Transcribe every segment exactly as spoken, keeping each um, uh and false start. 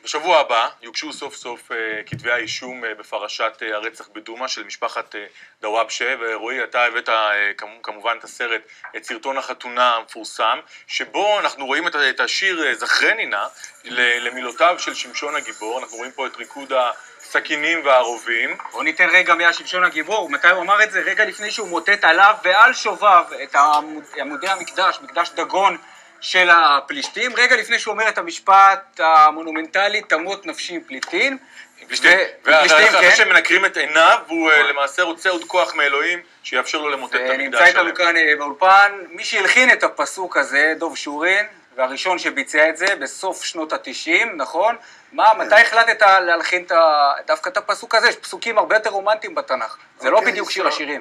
בשבוע הבא יוגשו סוף סוף כתבי האישום בפרשת הרצח בדומא של משפחת דוואבשה, ורועי, אתה הבאת כמובן את הסרט, את סרטון החתונה המפורסם, שבו אנחנו רואים את השיר זכרנינה למילותיו של שמשון הגיבור. אנחנו רואים פה את ריקוד הסכינים והערובים. בוא ניתן רגע מי שמשון הגיבור, מתי הוא אמר את זה? רגע לפני שהוא מוטט עליו ועל שובב את עמודי המקדש, מקדש דגון של הפלישתים, רגע לפני שהוא אומר את המשפט המונומנטלי, תמות נפשי עם פליטין. פלישתים, ואחרי שהם מנקרים את עיניו, והוא למעשה רוצה עוד כוח מאלוהים שיאפשר לו למוטט את המקדש שלהם. נמצא איתנו כאן באולפן מי שהלחין את הפסוק הזה, דוב שורין, והראשון שביצע את זה בסוף שנות התשעים, נכון? מה, מתי החלטת להלחין דווקא את הפסוק הזה? יש פסוקים הרבה יותר רומנטיים בתנ"ך, זה לא בדיוק שיר השירים.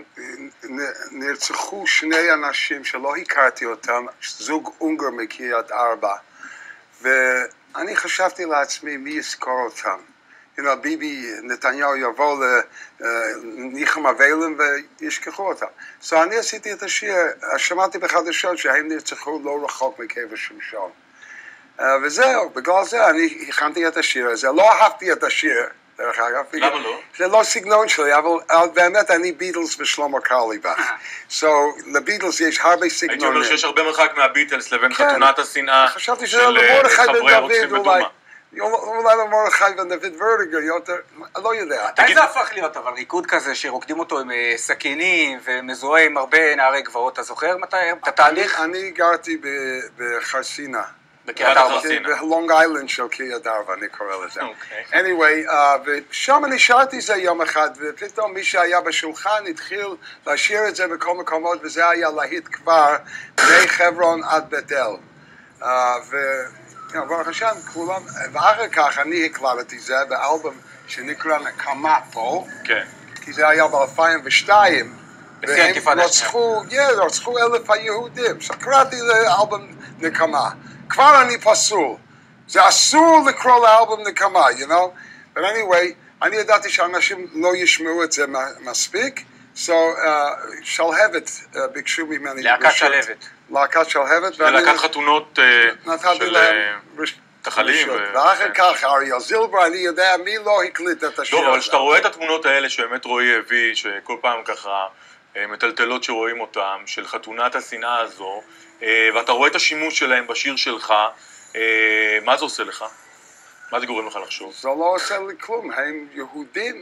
נרצחו שני אנשים שלא הכרתי אותם, זוג אונגר מקריית ארבע, ואני חשבתי לעצמי מי יזכור אותם. You know, ביבי נתניהו יבוא לניחם אבלים וישכחו אותם. So אני עשיתי את השיר, שמעתי בחדשות שהם נרצחו לא רחוק מקבר שמשון. Uh, וזהו, בגלל זה אני הכנתי את השיר הזה, לא אהבתי את השיר, דרך אגב. למה לא? זה לא סגנון שלי, אבל באמת אני ביטלס ושלמה קרליבך. So, לביטלס יש הרבה סגנונים. הייתי אומר שיש הרבה מרחק מהביטלס לבין חתונת השנאה של חברי הרוצחים בדומא. אולי למרדכי ודוד ורדיגר, יותר, לא יודע. מתי זה הפך להיות, אבל ריקוד כזה שרוקדים אותו עם סכינים ומזוהה עם הרבה נערי גבעות, אתה זוכר מתי? את התהליך? אני גרתי בחרסינה. בקריית ארבע. בלונג איילנד של קריית ארבע, אני קורא לזה. anyway, ושם אני שרתי זה יום אחד, ופתאום מי שהיה בשולחן התחיל לשיר את זה בכל מקומות, וזה היה להיט כבר מחברון עד בית אל. ברוך השם, כולם, ואחר כך אני הקלטתי זה באלבום שנקרא נקמה פה, כי זה היה ב-אלפיים ושתיים, והם רצחו, רצחו אלף היהודים, שקראתי לאלבום נקמה. כבר אני פסול, זה אסור לקרוא לאלבום נקמה, you know? But anyway, אני ידעתי שאנשים לא ישמעו את זה מספיק, so שלהבת ביקשו ממני. להקת שלהבת. להקת שלהבת. להקת חתונות של תחלים. ואחר כך אריאל זילבר, אני יודע מי לא הקליט את השיר הזה. אבל כשאתה רואה את התמונות האלה שבאמת רועי הביא, שכל פעם ככה מטלטלות שרואים אותם, של חתונת השנאה הזו, ואתה רואה את השימוש שלהם בשיר שלך, מה זה עושה לך? מה זה גורם לך לחשוב? זה לא עושה לי כלום, הם יהודים.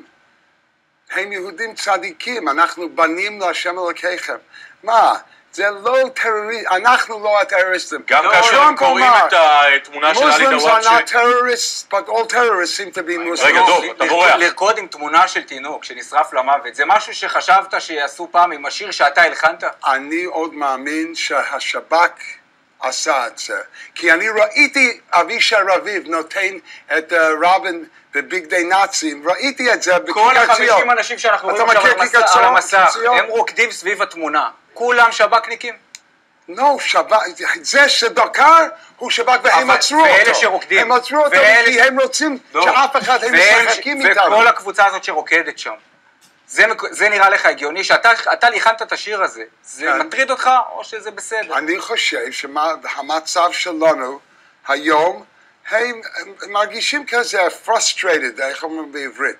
הם יהודים צדיקים, אנחנו בנים להשם אלוקיכם. מה? זה לא טרוריסט, אנחנו לא הטרוריסטים. גם כאשר הם קוראים את התמונה של עלי דוואבשה. Muslims are not terrorists, but all terrorists seem to be Muslims. רגע, דוב, אתה בורח. לרקוד עם תמונה של תינוק שנשרף למוות, זה משהו שחשבת שיעשו פעם עם השיר שאתה הלחנת? אני עוד מאמין שהשב"כ עשה את זה. כי אני ראיתי אבישי רביב נותן את רבין בבגדי נאצים, ראיתי את זה בכיכר ציון. כל החמישים אנשים שאנחנו רואים עכשיו על המסך, הם רוקדים סביב התמונה. כולם שב"כניקים? לא, שב"כ, זה שדקר הוא שב"כ והם עצרו אותו. ואלה שרוקדים. הם עצרו אותו כי הם רוצים שאף אחד הם משחקים איתנו. וכל הקבוצה הזאת שרוקדת שם. זה נראה לך הגיוני שאתה ליחנת את השיר הזה. זה מטריד אותך או שזה בסדר? אני חושב שהמצב שלנו היום, הם מרגישים כזה frustrated, איך אומרים בעברית.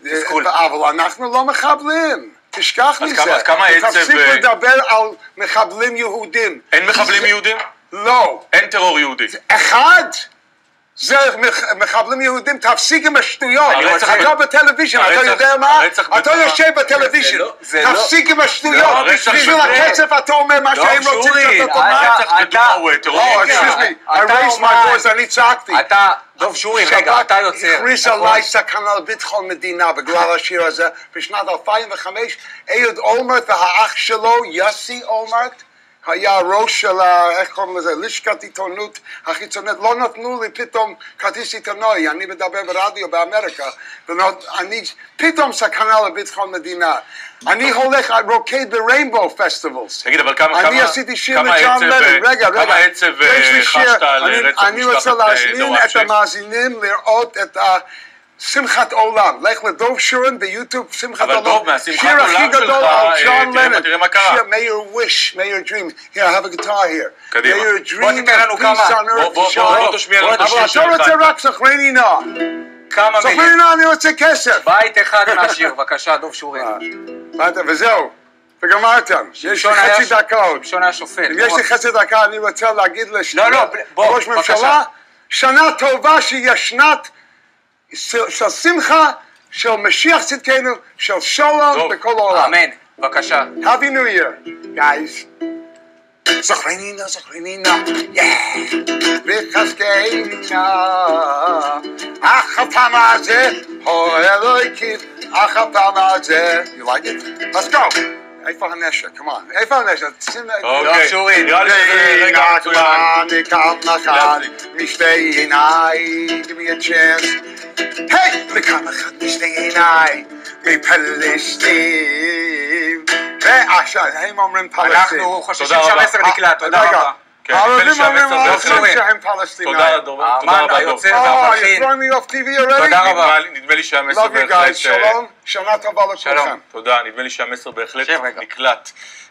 אבל אנחנו לא מחבלים. תשכח מזה, תפסיק לדבר על מחבלים יהודים. אין מחבלים יהודים? לא. אין טרור יהודי? אחד! זה מחבלים יהודים, תפסיק עם השטויות. אתה בטלוויז'ן, אתה יודע מה? אתה יושב בטלוויז'ן, תפסיק עם השטויות. בשביל הקצב אתה אומר מה שהם רוצים שאתה תאמר. הרצח בדומא הוא טרור. Oh, excuse me, I raised my voice, אני צעקתי. אתה, דוב שורי, רגע, אתה יוצר. שב"כ הכריז עליי סכנה לביטחון מדינה בגלל השיר הזה. בשנת אלפיים וחמש, אהוד אולמרט והאח שלו, יוסי אולמרט, היה ראש של, איך קוראים לזה, לשכת עיתונות החיצונית, לא נתנו לי פתאום כרטיס עיתונאי, אני מדבר ברדיו באמריקה, ואני פתאום סכנה לביטחון מדינה. אני הולך, רוקד בריינבו פסטיבלס. תגיד, אבל כמה, אני עשיתי שיר לג'ון לנון, רגע, רגע. כמה עצב חשת על רצח משפחת דוואבשה? אני רוצה להזמין את המאזינים לראות את שמחת עולם, לך לדוב שורן ביוטיוב, שמחת אבל עולם. דוב, מהשמחת שיר הכי עולם גדול שלך, על אה, ג'ון תראה מה- לנון. תראה מה קרה. שיר May your wish, may your dream. Here, I have a guitar here. קדימה. May your בוא dream תיתן לנו of peace כמה. on בוא, earth בוא, shine. בוא, בוא תשמיע לנו את אבל השיר אתה שלך. רוצה רק זכרני נא. כמה זכרני מילים. נא, אני רוצה כסף. בית אחד מהשיר, בבקשה, דוב שורין. הבנת? וזהו, וגמרתם. יש לי שמשון היה חצי ש- דקה עוד. שמשון היה שופט. אם יש לי חצי דקה, אני רוצה להגיד לא, לא, בוא, לראש בבקשה. ממשלה, שנה טובה שהיא שנת של של שמחה, של משיח צדקנו, של שלום טוב. בכל העולם. אמן, בבקשה. Happy New Year, guys. זכרני נא, זכרני נא, וחזקנה, אך הפעם הזה, הו אלוהיקים, אך הפעם הזה. You like it? Let's go. איפה הנשק? Come on. איפה הנשק? שים לב. אוקיי, שורין. נראה לי שזה רגע מצוין. לכאן אחד משתי עיניי, give me a chance. היי! לכאן אחד משתי עיניי, מפלסטין. ועכשיו, הם אומרים פלסטין. אנחנו חוששים תודה רבה. שהמסר נקלט, תודה רגע, רבה. כן, נדמה לי הערבים אומרים שהמסר זה לעצמם אחרי. שהם פלסטינאים. תודה, דוב. תודה האמן רבה, דוב. היוצר Oh, you're והמלחין. throwing me off T V already? תודה רבה. נדמה לי- נדמה לי שהמסר Love you בהחלט... guys, שלום, שנה טובה לכולכם. שלום. תודה, נדמה לי שהמסר בהחלט שב רגע. נקלט.